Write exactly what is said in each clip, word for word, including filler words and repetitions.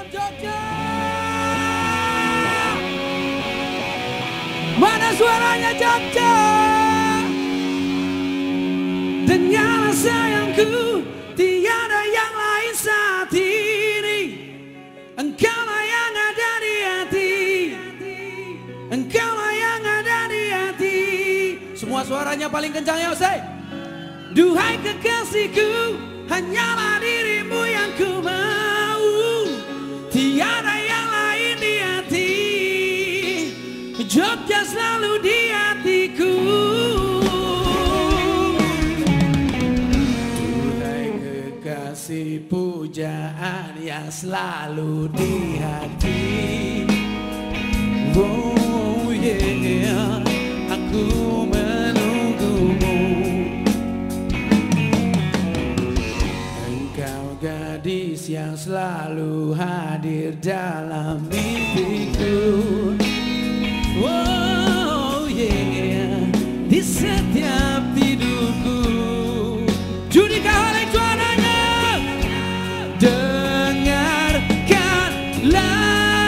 Jogja. Mana suaranya Jogja? Dengarlah sayangku, tiada yang lain saat ini. Engkaulah yang ada di hati, engkaulah yang ada di hati. Semua suaranya paling kencang ya, say. Duhai kekasihku, hanyalah dirimu yang ku mau. Tiada yang lain di hati, Jogja selalu di hatiku. Duhai kekasih, pujaan yang selalu di hati. Oh yeah, aku menunggumu. Engkau gadis yang selalu hadir dalam mimpiku. Oh yeah, di setiap tidurku. Judika oleh suaranya, dengarkanlah.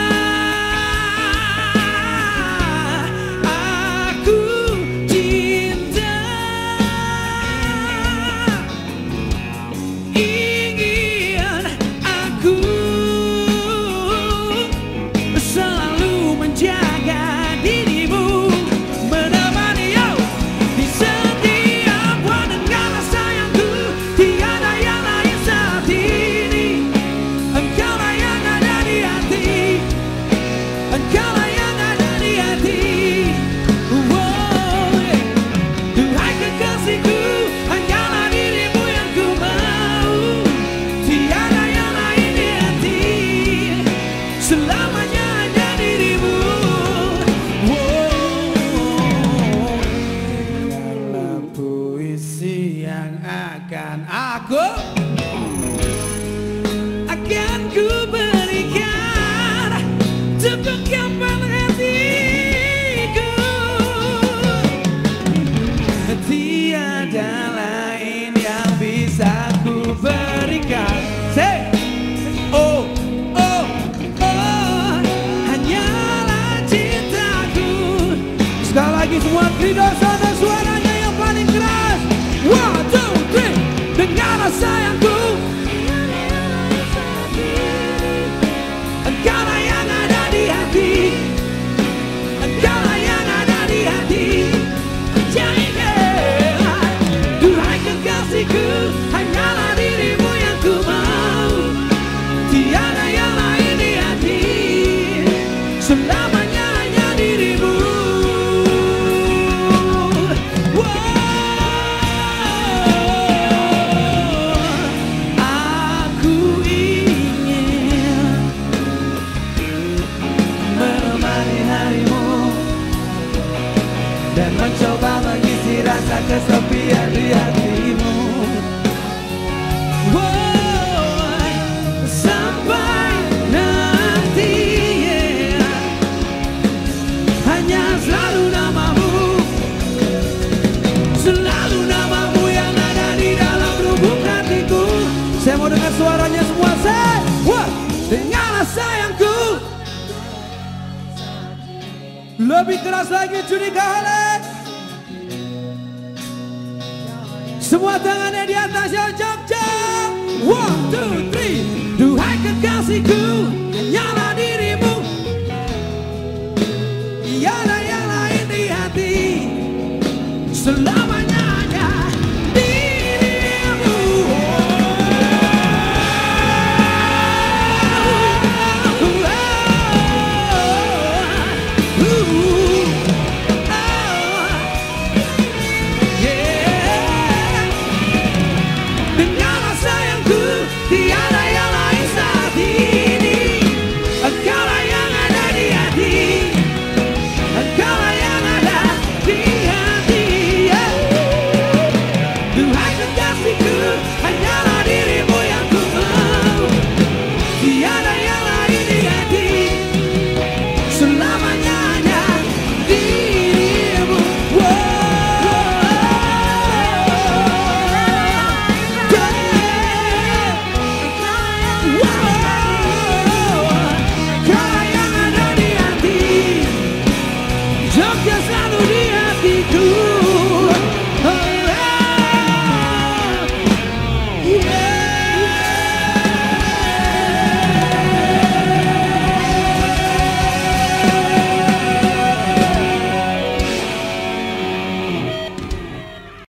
Aku akan ku berikan untuk kapan hatiku. Tiada lain yang bisa ku berikan. Say, oh, oh, oh, hanyalah cintaku. Sekali lagi semua kridosan dan suaranya yang paling keras. One, two, three. Dengarlah sayangku, engkaulah yang ada di hati, engkaulah yang ada di hati. Jangan, duhai kekasihku, hanyalah dirimu yang ku mau. Tiada yang lain di hati, selamanya hanya dirimu. Dan mencoba mengisi rasa kesepian di hatimu. Oh, sampai nanti, yeah, hanya selalu namamu, selalu namamu yang ada di dalam lubuk hatiku. Saya mau dengar suaranya semua, say, wah, dengarlah sayangku. Lebih keras lagi, Judika Halek. Semua tangannya di atas ya, Jogja. One, two, three. Duhai kekasihku, hanyalah dirimu. Tiada yang lain di hati, selamanya hanya dirimu. Dengarlah sayangku, tiada yang lain saat ini. Jogja selalu di hatiku.